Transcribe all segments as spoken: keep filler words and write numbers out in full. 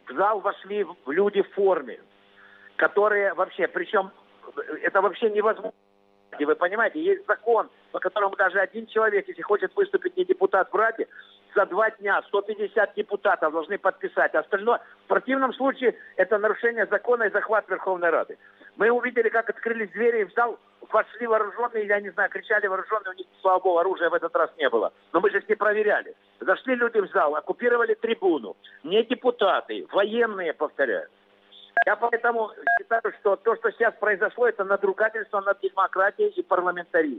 в зал вошли люди в форме, которые вообще, причем это вообще невозможно. Вы понимаете, есть закон, по которому даже один человек, если хочет выступить не депутат в Раде, за два дня сто пятьдесят депутатов должны подписать. Остальное, в противном случае, это нарушение закона и захват Верховной Рады. Мы увидели, как открылись двери и в зал вошли вооруженные, я не знаю, кричали вооруженные, у них, слава богу, оружия в этот раз не было. Но мы же их не проверяли. Зашли люди в зал, оккупировали трибуну. Не депутаты, военные, повторяю. Я поэтому считаю, что то, что сейчас произошло, это надругательство над демократией и парламентаризмом.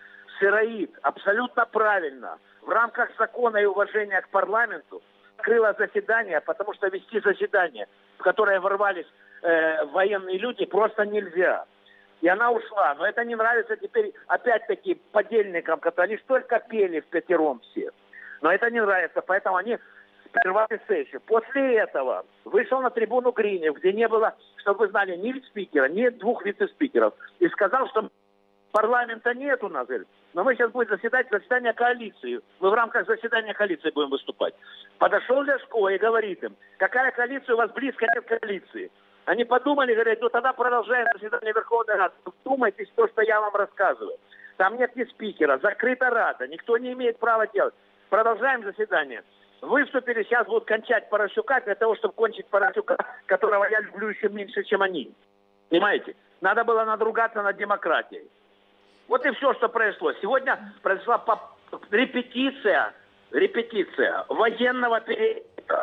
Сыроид абсолютно правильно в рамках закона и уважения к парламенту открыла заседание, потому что вести заседание, в которое ворвались э, военные люди, просто нельзя. И она ушла. Но это не нравится теперь опять-таки подельникам, которые лишь только пели впятером все. Но это не нравится, поэтому они прервали сессию. После этого вышел на трибуну Гринев, где не было, чтобы вы знали, ни вице-спикера, ни двух вице-спикеров. И сказал, что парламента нет у нас. Но мы сейчас будем заседать заседание коалиции. Мы в рамках заседания коалиции будем выступать. Подошел Ляшко и говорит им, какая коалиция у вас близко нет коалиции. Они подумали, говорят, ну тогда продолжаем заседание Верховной Рады. Вдумайтесь в то, что я вам рассказываю. Там нет ни спикера, закрыта Рада, никто не имеет права делать. Продолжаем заседание. Выступили, сейчас будут кончать Поросюка для того, чтобы кончить Поросюка, которого я люблю еще меньше, чем они. Понимаете? Надо было надругаться над демократией. Вот и все, что произошло. Сегодня произошла репетиция, репетиция военного переворота.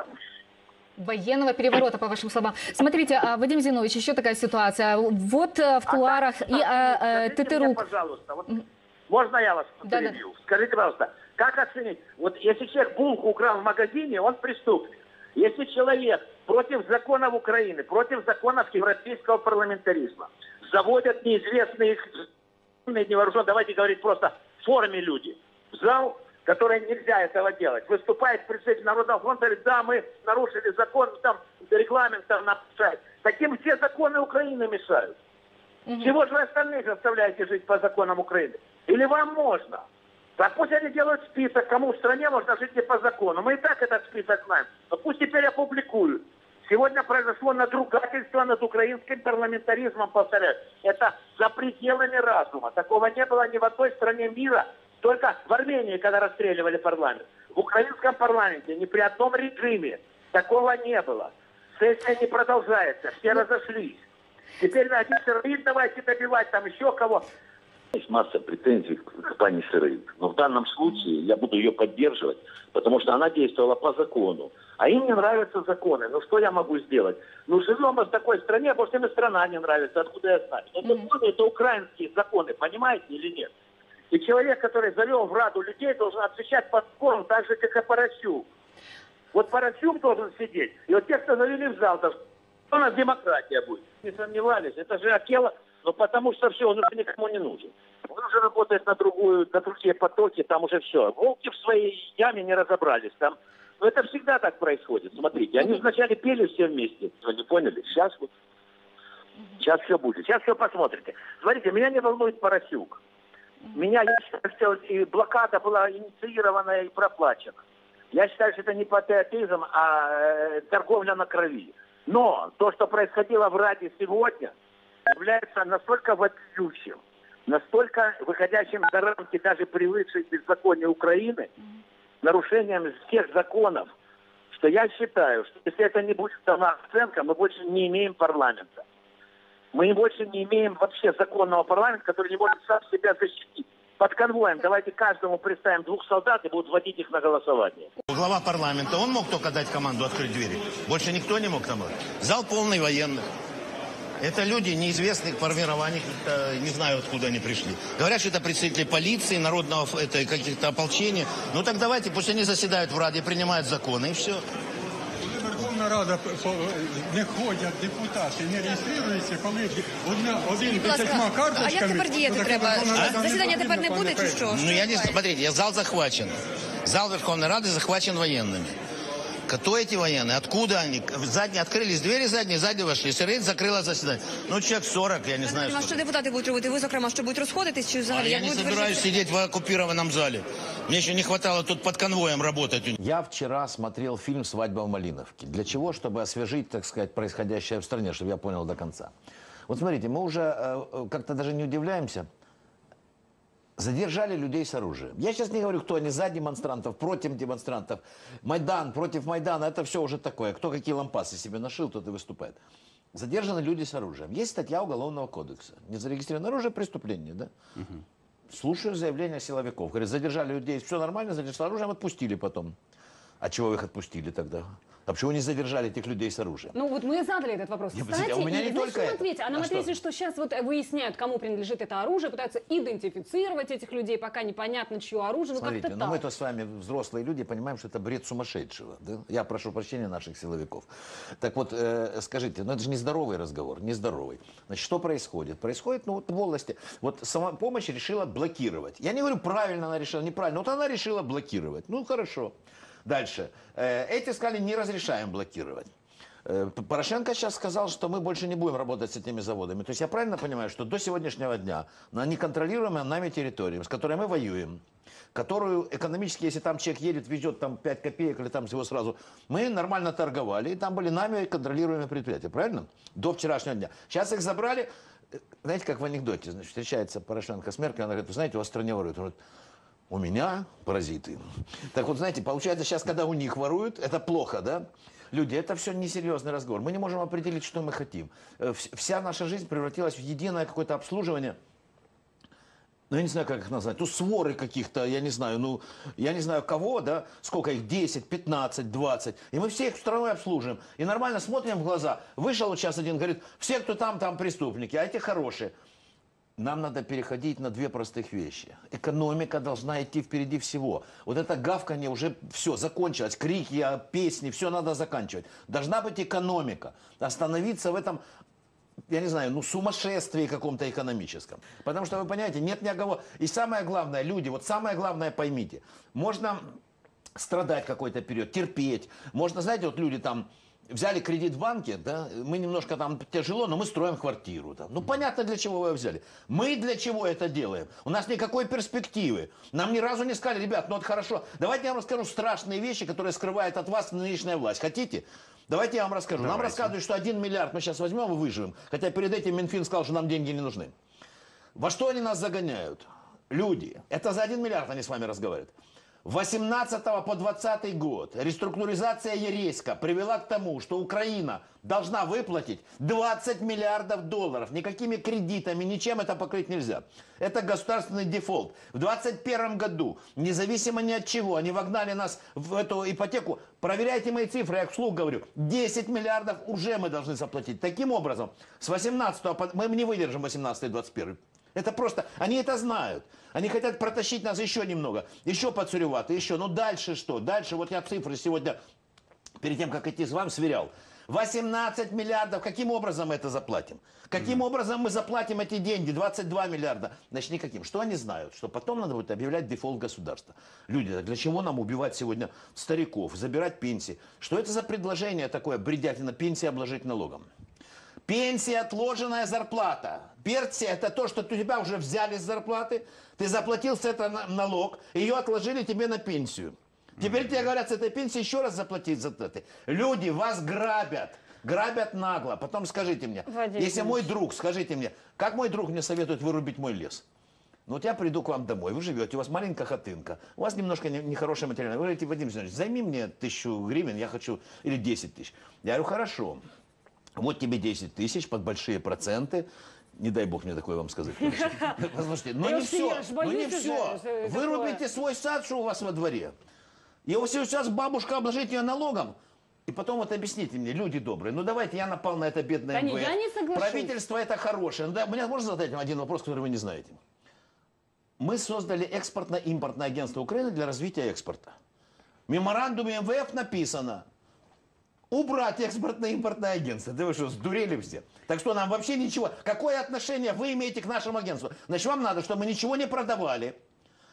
Военного переворота, по вашим словам. Смотрите, Вадим Зинович, еще такая ситуация. Вот в кулуарах а, и а, а, Тетерук. Мне, пожалуйста, вот, можно я вас да, перебью? да. Скажите, пожалуйста, как оценить? Вот если человек булку украл в магазине, он преступник. Если человек против законов Украины, против законов европейского парламентаризма, заводят неизвестные невооруженные, давайте говорить просто в форме люди, в зал, который нельзя этого делать, выступает представитель Народного фронта, говорит, да, мы нарушили закон, там регламент там нарушает. Таким все законы Украины мешают. Угу. Чего же вы остальных заставляете жить по законам Украины? Или вам можно? Так пусть они делают список, кому в стране можно жить не по закону. Мы и так этот список знаем. Но пусть теперь опубликуют. Сегодня произошло надругательство над украинским парламентаризмом, повторяю. Это за пределами разума. Такого не было ни в одной стране мира, только в Армении, когда расстреливали парламент. В украинском парламенте ни при одном режиме такого не было. Сессия не продолжается, все разошлись. Теперь на один Сыроид давайте добивать, там еще кого. Есть масса претензий к пани Сыроид. Но в данном случае я буду ее поддерживать, потому что она действовала по закону. А им не нравятся законы. Ну что я могу сделать? Ну живем мы в такой стране, потому что им и страна не нравится. Откуда я знаю? Но законы mm-hmm. это украинские законы, понимаете или нет? И человек, который завел в Раду людей, должен отвечать по закону так же, как и Поросюк. Вот Поросюк должен сидеть. И вот те, кто завели в зал, что у нас демократия будет. Не сомневались. Это же Акела. Но потому что все, он уже никому не нужен. Он уже работает на другую, на другие потоки, там уже все. Волки в своей яме не разобрались. Там. Но это всегда так происходит. Смотрите, они вначале пели все вместе. Вы не поняли? Сейчас вот. Сейчас все будет. Сейчас все посмотрите. Смотрите, меня не волнует Поросюк. Меня, я считаю, что и блокада была инициирована и проплачена. Я считаю, что это не патриотизм, а э, торговля на крови. Но то, что происходило в Раде сегодня, является настолько вопиющим, настолько выходящим за рамки даже привыкшей беззакония Украины, нарушением всех законов, что я считаю, что если это не будет дана оценка, мы больше не имеем парламента. Мы больше не имеем вообще законного парламента, который не может сам себя защитить. Под конвоем давайте каждому представим двух солдат и будут водить их на голосование. Глава парламента, он мог только дать команду открыть двери. Больше никто не мог там. Зал полный военных. Это люди неизвестных формирований, не знаю, откуда они пришли. Говорят, что это представители полиции, народного, это каких-то ополчения. Ну так давайте, пусть они заседают в Раде, принимают законы и все. Верховна Рада не ходять депутати, не реєструються, коли одна, один десятьма карточками... А як тепер діяти треба? Засідання тепер не буде чи що? Ну я не... Смотрите, залл захвачен. Зал Верховной Рады захвачен военными. Кто эти военные? Откуда они? Задние, открылись двери задние, сзади вошли. Сирень закрыла заседание. Ну, человек сорок, я не знаю. А що депутати будуть робити? Ви, зокрема, що будуть розходитись? Чи А взагалі? я Як не будуть собираюсь вирішувати? сидеть в оккупированном зале. Мне еще не хватало тут под конвоем работать. Я вчера смотрел фильм «Свадьба в Малиновке». Для чего? Чтобы освежить, так сказать, происходящее в стране, чтобы я понял до конца. Вот смотрите, мы уже э, как-то даже не удивляемся. Задержали людей с оружием. Я сейчас не говорю, кто они за демонстрантов, против демонстрантов. Майдан против Майдана, это все уже такое. Кто какие лампасы себе нашил, тот и выступает. Задержаны люди с оружием. Есть статья Уголовного кодекса. Незарегистрированное оружие – преступление, да? Угу. Слушаю заявления силовиков. Говорят, задержали людей, все нормально, задержали оружием, отпустили потом. А чего вы их отпустили тогда? А почему не задержали этих людей с оружием? Ну вот мы задали этот вопрос. Не, Кстати, а у меня и, не знаешь, только нам это. ответили? А нам А ответили, что? что сейчас вот выясняют, кому принадлежит это оружие, пытаются идентифицировать этих людей, пока непонятно, чье оружие. Ну Смотрите, как-то ну так. мы-то с вами взрослые люди понимаем, что это бред сумасшедшего. Да? Я прошу прощения наших силовиков. Так вот, э, скажите, ну это же нездоровый разговор, нездоровый. Значит, что происходит? Происходит, ну вот в области, вот самопомощь решила блокировать. Я не говорю, правильно она решила, неправильно, вот она решила блокировать. Ну хорошо. Дальше. Э, эти сказали, не разрешаем блокировать. Порошенко сейчас сказал, что мы больше не будем работать с этими заводами. То есть я правильно понимаю, что до сегодняшнего дня на неконтролируемой нами территории, с которой мы воюем, которую экономически, если там человек едет, везет там пять копеек или там всего сразу, мы нормально торговали, и там были нами контролируемые предприятия, правильно? До вчерашнего дня. Сейчас их забрали, знаете, как в анекдоте, значит, встречается Порошенко с Меркель, она говорит, вы знаете, у вас в стране воруют. Он говорит, у меня паразиты. Так вот, знаете, получается, сейчас, когда у них воруют, это плохо, да? Люди, это все несерьезный разговор. Мы не можем определить, что мы хотим. Вся наша жизнь превратилась в единое какое-то обслуживание. Ну, я не знаю, как их назвать. Ну, своры каких-то, я не знаю, ну, я не знаю кого, да, сколько их, десять, пятнадцать, двадцать. И мы все их страной обслуживаем. И нормально смотрим в глаза. Вышел вот сейчас один, говорит, все, кто там, там преступники, а эти хорошие. Нам надо переходить на две простых вещи. Экономика должна идти впереди всего. Вот это гавканье уже все, закончилось. Крики, песни, все надо заканчивать. Должна быть экономика. Остановиться в этом, я не знаю, ну сумасшествии каком-то экономическом. Потому что, вы понимаете, нет ни оговор. И самое главное, люди, вот самое главное поймите. Можно страдать какой-то период, терпеть. Можно, знаете, вот люди там... Взяли кредит в банке, да, мы немножко там тяжело, но мы строим квартиру. Да. Ну, понятно, для чего вы ее взяли. Мы для чего это делаем? У нас никакой перспективы. Нам ни разу не сказали, ребят, ну вот хорошо, давайте я вам расскажу страшные вещи, которые скрывает от вас нынешняя власть. Хотите? Давайте я вам расскажу. Давайте. Нам рассказывают, что один миллиард мы сейчас возьмем и выживем. Хотя перед этим Минфин сказал, что нам деньги не нужны. Во что они нас загоняют? Люди. Это за один миллиард они с вами разговаривают. восемнадцатого по двадцатый год реструктуризация Ерейска привела к тому, что Украина должна выплатить двадцать миллиардов долларов. Никакими кредитами, ничем это покрыть нельзя. Это государственный дефолт. В двадцать первом году, независимо ни от чего, они вогнали нас в эту ипотеку. Проверяйте мои цифры, я вслух говорю. десять миллиардов уже мы должны заплатить. Таким образом, с восемнадцатого, мы не выдержим восемнадцатый двадцать первый. Это просто, они это знают. Они хотят протащить нас еще немного, еще подсуревато, еще. Ну дальше что? Дальше, вот я цифры сегодня, перед тем, как идти с вами, сверял. восемнадцать миллиардов, каким образом мы это заплатим? Каким образом мы заплатим эти деньги? двадцать два миллиарда. Значит, никаким. Что они знают? Что потом надо будет объявлять дефолт государства. Люди, для чего нам убивать сегодня стариков, забирать пенсии? Что это за предложение такое, бредятина, пенсии обложить налогом? Пенсия, отложенная зарплата. Пенсия – это то, что у тебя уже взяли с зарплаты, ты заплатил с этого налог, ее отложили тебе на пенсию. Теперь mm-hmm. тебе говорят, с этой пенсии еще раз заплатить за это. Люди вас грабят. Грабят нагло. Потом скажите мне, Владимир если мой друг, скажите мне, как мой друг мне советует вырубить мой лес? Ну вот я приду к вам домой, вы живете, у вас маленькая хатынка, у вас немножко нехорошая материальная. Вы говорите, Вадим Семенович, займи мне тысячу гривен, я хочу, или десять тысяч. Я говорю, хорошо. Вот тебе десять тысяч под большие проценты. Не дай бог мне такое вам сказать. Послушайте, но не все. Но не все. Вырубите свой сад, что у вас во дворе. И если сейчас бабушка обложит ее налогом, и потом вот объясните мне, люди добрые, ну давайте, я напал на это бедное МВФ. Я не соглашусь. Правительство это хорошее. Да, мне можно задать один вопрос, который вы не знаете? Мы создали экспортно-импортное агентство Украины для развития экспорта. В меморандуме МВФ написано... Убрать экспортно-импортное агентство. Да вы что, сдурели все? Так что нам вообще ничего. Какое отношение вы имеете к нашему агентству? Значит, вам надо, чтобы мы ничего не продавали,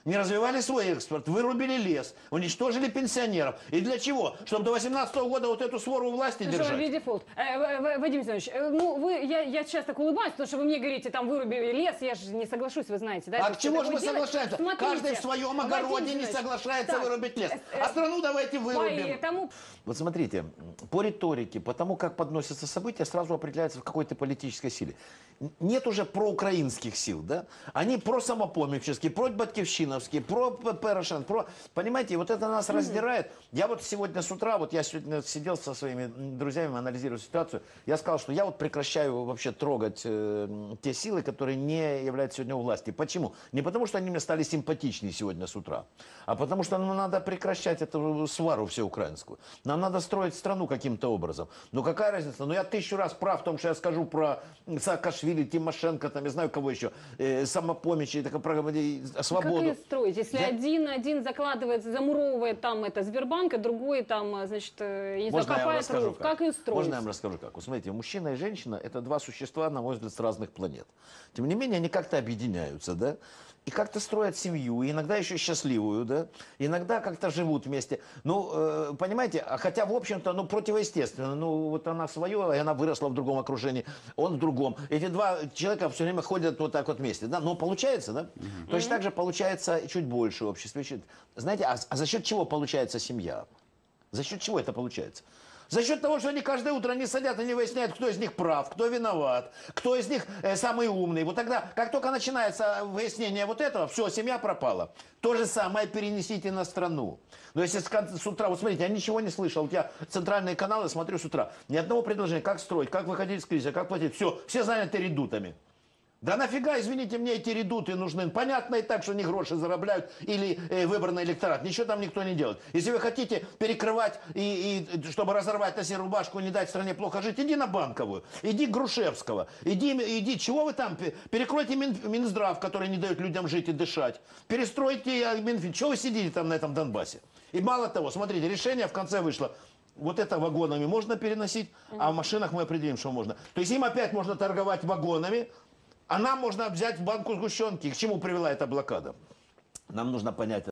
не развивали свой экспорт, вырубили лес, уничтожили пенсионеров. И для чего? Чтобы до восемнадцатого года вот эту свору власти держать? Виде фолт. Э, В- В- Вадим Зинович, э, ну вы, я, я сейчас так улыбаюсь, потому что вы мне говорите, там вырубили лес, я же не соглашусь, вы знаете, да? А это к чему что же мы такое делать? соглашаемся? Смотрите, Каждый в своем Вадим огороде не Зинович, соглашается так, вырубить лес. э, э, А страну давайте вырубим. Поэтому Вот смотрите, по риторике, по тому, как подносятся события, сразу определяется, в какой-то политической силе. Н- Нет уже проукраинских сил, да? Они просамопомнические, про-батькивщиновские, про-Порошенко, про... Понимаете, вот это нас раздирает. Я вот сегодня с утра, вот я сегодня сидел со своими друзьями, анализировал ситуацию, я сказал, что я вот прекращаю вообще трогать э, те силы, которые не являются сегодня у власти. Почему? Не потому, что они мне стали симпатичнее сегодня с утра, а потому что ну, надо прекращать эту свару всеукраинскую. Нам надо строить страну каким-то образом. Ну какая разница? Ну я тысячу раз прав в том, что я скажу про Саакашвили, Тимошенко, там, я знаю кого еще, э, Самопомощи, так, про э, свободу. как ее строить? Если Я- один, один закладывает, замуровывает там это Сбербанк, а другой там, значит, э, не знаю, Можно я вам копает расскажу ров. Как ее строить? Можно я вам расскажу как? Вот смотрите, мужчина и женщина – это два существа, на мой взгляд, с разных планет. Тем не менее, они как-то объединяются, да? И как-то строят семью, и иногда еще счастливую, да? Иногда как-то живут вместе. Ну, э, понимаете, а хотя, в общем-то, ну, противоестественно. Ну, вот она свое, и она выросла в другом окружении, он в другом. Эти два человека все время ходят вот так вот вместе, да? Но получается, да? Mm-hmm. Точно так же получается чуть больше в обществе. Чуть... Знаете, а, а за счет чего получается семья? За счет чего это получается? За счет того, что они каждое утро не садят и не выясняют, кто из них прав, кто виноват, кто из них э, самый умный. Вот тогда, как только начинается выяснение вот этого, все, семья пропала. То же самое перенесите на страну. Но если с, кон- с утра, вот смотрите, я ничего не слышал. Вот я центральные каналы смотрю с утра. Ни одного предложения, как строить, как выходить из кризиса, как платить. Все, все заняты редутами. Да нафига, извините, мне эти редуты нужны? Понятно и так, что они гроши зарабатывают или э, выборный электорат. Ничего там никто не делает. Если вы хотите перекрывать, и, и чтобы разорвать на себе рубашку и не дать стране плохо жить, иди на Банковую, иди к Грушевского, иди, иди, чего вы там, перекройте Мин, Минздрав, который не дает людям жить и дышать, перестройте Минфин, чего вы сидите там на этом Донбассе? И мало того, смотрите, решение в конце вышло. Вот это вагонами можно переносить, а в машинах мы определим, что можно. То есть им опять можно торговать вагонами, а нам можно взять банку сгущенки. К чему привела эта блокада? Нам нужно понять